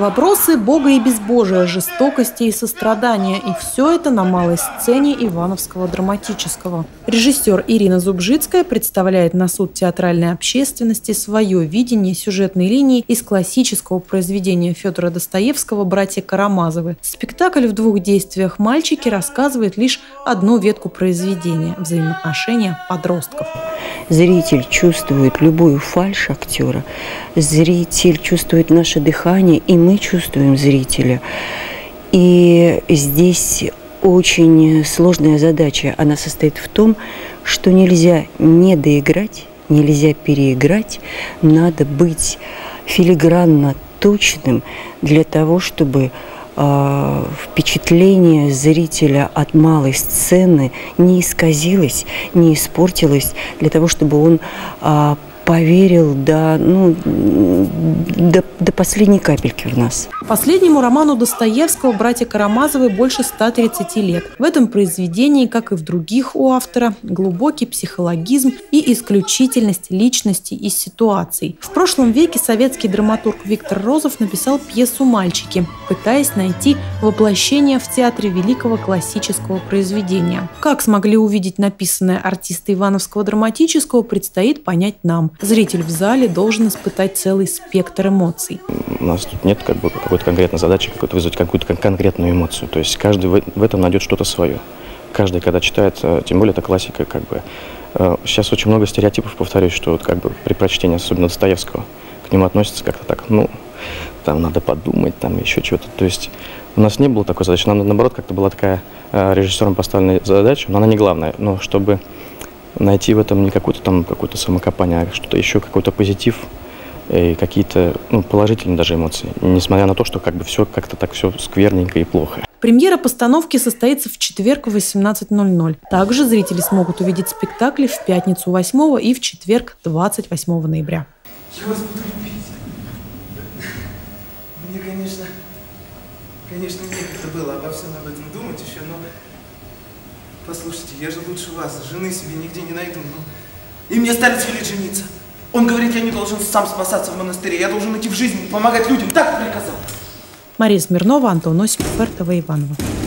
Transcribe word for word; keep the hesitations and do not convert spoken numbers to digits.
Вопросы Бога и безбожия, жестокости и сострадания. И все это на малой сцене Ивановского драматического. Режиссер Ирина Зубжицкая представляет на суд театральной общественности свое видение сюжетной линии из классического произведения Федора Достоевского «Братья Карамазовы». Спектакль в двух действиях «Мальчики» рассказывает лишь одну ветку произведения – взаимоотношения подростков. Зритель чувствует любую фальшь актера, зритель чувствует наше дыхание, и мы чувствуем зрителя. И здесь очень сложная задача. Она состоит в том, что нельзя не доиграть, нельзя переиграть, надо быть филигранно точным для того, чтобы э, впечатление зрителя от малой сцены не исказилось, не испортилось, для того, чтобы он э, поверил до, ну, до, до последней капельки в нас. Последнему роману Достоевского «Братья Карамазовы» больше ста тридцати лет. В этом произведении, как и в других у автора, глубокий психологизм и исключительность личностей и ситуаций. В прошлом веке советский драматург Виктор Розов написал пьесу «Мальчики», пытаясь найти воплощение в театре великого классического произведения. Как смогли увидеть написанное артисты Ивановского драматического, предстоит понять нам. Зритель в зале должен испытать целый спектр эмоций. У нас тут нет как бы какой-то конкретной задачи, какой-то вызвать какую-то конкретную эмоцию. То есть каждый в этом найдет что-то свое. Каждый, когда читает, тем более это классика, как бы. Сейчас очень много стереотипов, повторюсь, что вот как бы при прочтении, особенно Достоевского, к нему относятся как-то так, ну, там надо подумать, там еще чего-то. То есть у нас не было такой задачи. Нам, наоборот, как-то была такая режиссером поставленная задача, но она не главная, но чтобы найти в этом не какое-то там какое-то самокопание, а что-то еще, какой-то позитив и какие-то, ну, положительные даже эмоции, несмотря на то, что как бы все как-то так все скверненько и плохо. Премьера постановки состоится в четверг в восемнадцать ноль ноль. Также зрители смогут увидеть спектакли в пятницу восьмого и в четверг двадцать восьмого ноября. Я вас буду любить. Мне, конечно, конечно, некогда было обо всем об этом думать еще, но послушайте, я же лучше вас, жены себе нигде не найду, ну. И мне старец велит жениться. Он говорит, я не должен сам спасаться в монастыре, я должен идти в жизнь, помогать людям, так приказал. Мария Смирнова, Антон Осипов, эр тэ вэ Иваново.